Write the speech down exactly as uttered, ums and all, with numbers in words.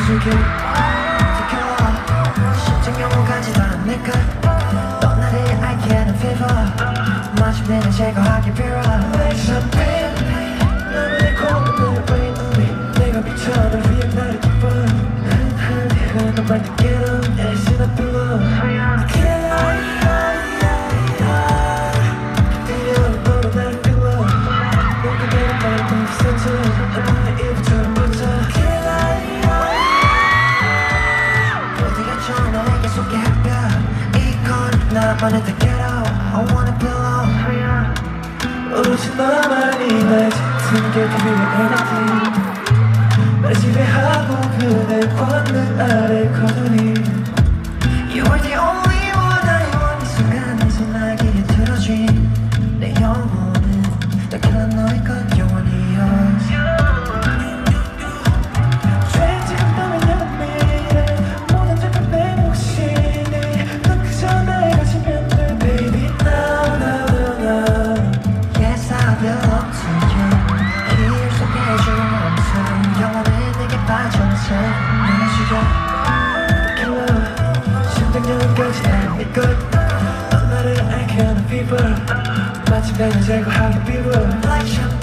줄게 지켜봐 심장 영혼까지 다 내가 넌 나를 I can't favor 마침내는 제거하기 빌어 Champagne 너만의 고민을 왜 너니 내가 미쳐 널 위해 나를 기뻐 흔흔흔 너만 듣기로 It's not below 나만의 the ghetto I wanna belong 오로지 너만이 날 짙은 게 필요해 anything 날 지배하고 그댈 권능 아래 거두니 You are the only one I want 이 순간에 소나기에 틀어진 내 영혼은 딱한 너의 것 영원히요 심장력까지 다 믿고 넌 나를 I can't fever 마침내는 제거하기 빌어